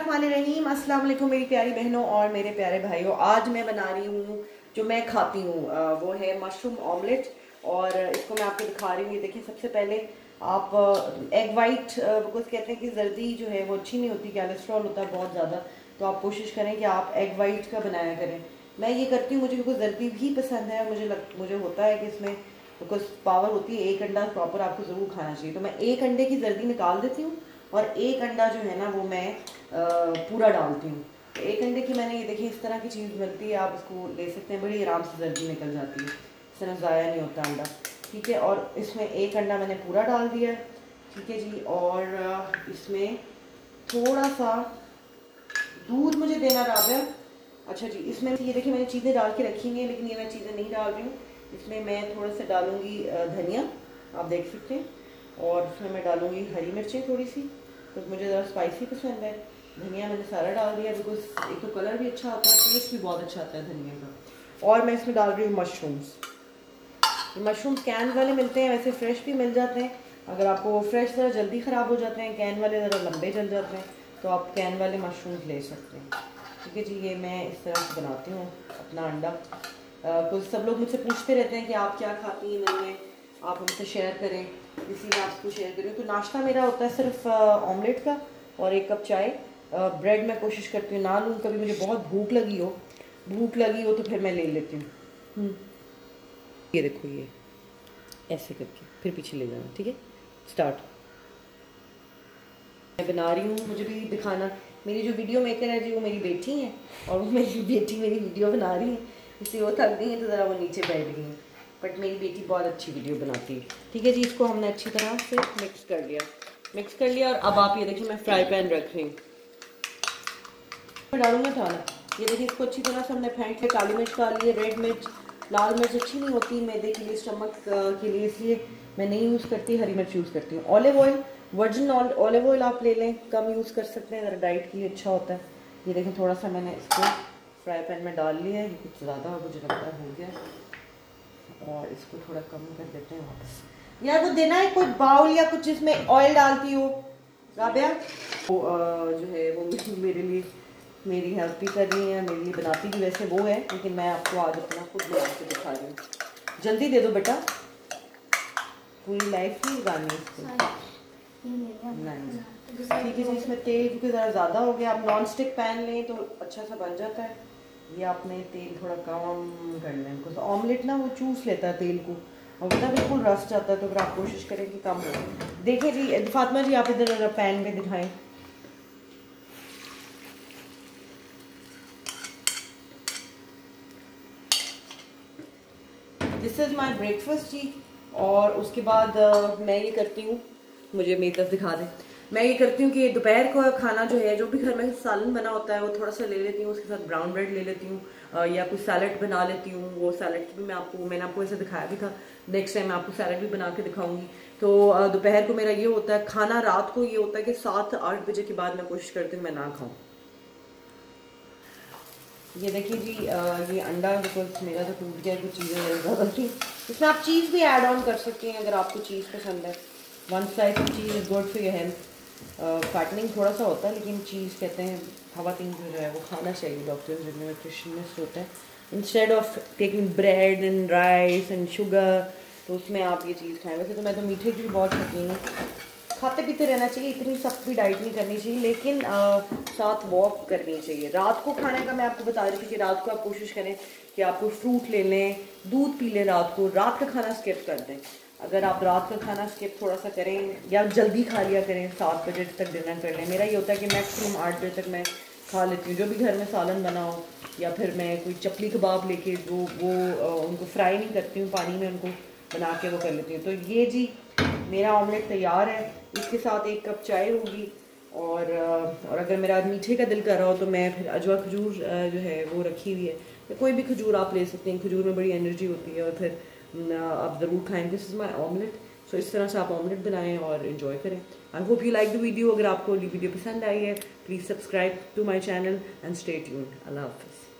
रहीम अस्सलाम वालेकुम मेरी प्यारी बहनों और मेरे प्यारे भाइयों। आज मैं बना रही हूँ जो मैं खाती हूँ, वो है मशरूम ऑमलेट। और इसको मैं आपको दिखा रही हूँ। ये देखिए, सबसे पहले आप एग वाइट, बिकॉज कहते हैं कि जर्दी जो है वो अच्छी नहीं होती, कोलेस्ट्रॉल होता है बहुत ज़्यादा। तो आप कोशिश करें कि आप एग वाइट का बनाया करें। मैं ये करती हूँ, मुझे बिल्कुल जर्दी भी पसंद है। मुझे होता है कि इसमें बिकॉज पावर होती है, एक अंडा प्रॉपर आपको ज़रूर खाना चाहिए। तो मैं एक अंडे की जर्दी निकाल देती हूँ और एक अंडा जो है ना वो मैं पूरा डालती हूँ। तो एक अंडे की मैंने, ये देखिए इस तरह की चीज़ मिलती है, आप इसको ले सकते हैं, बड़ी आराम से जर्दी निकल जाती है, इस तरह ज़ाया नहीं होता अंडा। ठीक है, और इसमें एक अंडा मैंने पूरा डाल दिया। ठीक है जी, और इसमें थोड़ा सा दूध मुझे देना रहा। अच्छा जी, इसमें ये देखिए मैंने चीज़ें डाल के रखी हैं, लेकिन ये मैं चीज़ें नहीं डाल रही हूँ। इसमें मैं थोड़ा सा डालूँगी धनिया, आप देख सकते हैं। और इसमें मैं डालूँगी हरी मिर्चें थोड़ी सी, तो मुझे ज़रा स्पाइसी पसंद है। धनिया मैंने सारा डाल दिया, बिकॉज एक तो कलर भी अच्छा आता है, टेस्ट भी बहुत अच्छा आता है धनिया का। और मैं इसमें डाल रही हूँ मशरूम्स। ये मशरूम्स कैन वाले मिलते हैं, वैसे फ्रेश भी मिल जाते हैं। अगर आपको फ्रेश ज़रा जल्दी ख़राब हो जाते हैं, कैन वाले ज़रा लंबे जल जाते हैं, तो आप कैन वाले मशरूम्स ले सकते हैं। ठीक है जी, ये मैं इस तरह से बनाती हूँ अपना अंडा। कुछ सब लोग मुझसे पूछते रहते हैं कि आप क्या खाती हैं दिन में, आप हमसे शेयर करें, इसीलिए आपको शेयर करें। तो नाश्ता मेरा होता है सिर्फ ऑमलेट का और एक कप चाय। ब्रेड मैं कोशिश करती हूँ ना लूँ, कभी मुझे बहुत भूख लगी हो तो फिर मैं ले लेती हूँ। ये देखो, ये ऐसे करके फिर पीछे ले जाना। ठीक है, स्टार्ट। मैं बना रही हूँ, मुझे भी दिखाना। मेरी जो वीडियो मेकर है जी वो मेरी बेटी है, और वो मेरी बेटी मेरी वीडियो बना रही है, इसलिए वो थक गई है तो ज़रा वो नीचे बैठ गई हैं। बट मेरी बेटी बहुत अच्छी वीडियो बनाती है। ठीक है जी, इसको हमने अच्छी तरह से मिक्स कर लिया। और अब आप ये देखिए, मैं फ्राई पैन रख रही हूँ, मैं डालूंगा थाना। ये देखिए, इसको अच्छी तरह से हमने फेंट के काली मिर्च डाल ली है, रेड मिर्च। लाल मिर्च अच्छी नहीं होती मैदे के लिए, स्टमक के लिए, इसलिए मैं नहीं यूज़ करती, हरी मिर्च यूज़ करती हूँ। Olive oil, virgin olive oil आप ले लें, कम यूज़ कर सकते हैं, ज़रा डाइट के लिए अच्छा होता है। ये देखें, थोड़ा सा मैंने इसको फ्राई पैन में डाल लिया है, ये कुछ ज़्यादा मुझे लगता है हो गया, और इसको थोड़ा कम कर देते हैं वापस। यार वो देना है कोई बाउल या कुछ जिसमें ऑयल डालती हो राबिया, वो जो है वो मेरे लिए मेरी हेल्प भी कर रही है, मेरे लिए बनाती भी वैसे वो है, लेकिन मैं आपको आज अपना खुद बना के दिखा रही हूँ। जल्दी दे दो बेटा, पूरी लाइफ नहीं गानी इसको। नहीं ठीक है जी, इसमें तेल क्योंकि ज़रा ज़्यादा हो गया, आप नॉन स्टिक पैन लें तो अच्छा सा बन जाता है। ये आपने तेल थोड़ा कम कर लें, बिकॉज ऑमलेट ना वो चूस लेता है तेल को, और पता बिल्कुल रस जाता है, तो अगर आप कोशिश करें कि कम हो। देखिए जी फातिमा जी, आप इधर पैन पे दिखाएं। दिस इज़ माई ब्रेकफास्ट जी। और उसके बाद मैं ये करती हूँ, मुझे मेरी तरफ दिखा दें। मैं ये करती हूँ कि दोपहर का खाना जो है, जो भी घर में सालन बना होता है वो थोड़ा सा ले लेती हूँ, उसके साथ ब्राउन ब्रेड ले लेती हूँ, या कुछ सैलड बना लेती हूँ। वो सैलड भी मैंने आपको ऐसे दिखाया भी था, नेक्स्ट टाइम मैं आपको सैलड भी बना के दिखाऊंगी। तो दोपहर को मेरा ये होता है खाना, रात को ये होता है कि 7-8 बजे के बाद मैं कोशिश करती हूँ मैं ना खाऊँ। ये देखिए जी, ये अंडा बिकॉज मेरा तो टूट गया, कुछ चीज़ें ज़्यादा थी। इसमें आप चीज़ भी ऐड ऑन कर सकती हैं अगर आपको चीज़ पसंद है। 1 slice of cheese is good for your health. Fattening थोड़ा सा होता है, लेकिन चीज़ कहते हैं खवातीन जो है वो खाना चाहिए, डॉक्टर्स जितने न्यूट्रिशनिस्ट होते हैं, instead of taking bread and rice and sugar, तो उसमें आप ये चीज़ खाएं। वैसे तो मैं तो मीठे की भी बहुत शौकीन हूँ, खाते पीते रहना चाहिए, इतनी सख्त भी डाइट नहीं करनी चाहिए, लेकिन साथ वॉक करनी चाहिए। रात को खाने का मैं आपको बता रही थी कि रात को आप कोशिश करें कि आप कोई फ्रूट ले लें, दूध पी लें, रात को रात का खाना स्किप कर दें। अगर आप रात का खाना स्किप थोड़ा सा करें या जल्दी खा लिया करें, 7 बजे तक डिनर कर लें। मेरा ये होता है कि मैक्सिमम 8 बजे तक मैं खा लेती हूँ, जो भी घर में सालन बना हो, या फिर मैं कोई चपली कबाब लेके वो उनको फ्राई नहीं करती हूँ, पानी में उनको बना के वो कर लेती हूँ। तो ये जी मेरा ऑमलेट तैयार है, इसके साथ 1 कप चाय होगी। और अगर मेरा मीठे का दिल कर रहा हो तो मैं फिर अजवा खजूर जो है वो रखी हुई है, तो कोई भी खजूर आप ले सकते हैं, खजूर में बड़ी एनर्जी होती है, और फिर आप ज़रूर खाएँ। This is my omelette. So इस तरह से आप ऑमलेट बनाएं और इन्जॉय करें। I hope you like the video. अगर आपको वीडियो पसंद आई है, please subscribe to my channel and stay tuned. अल्लाह हाफ़िज़।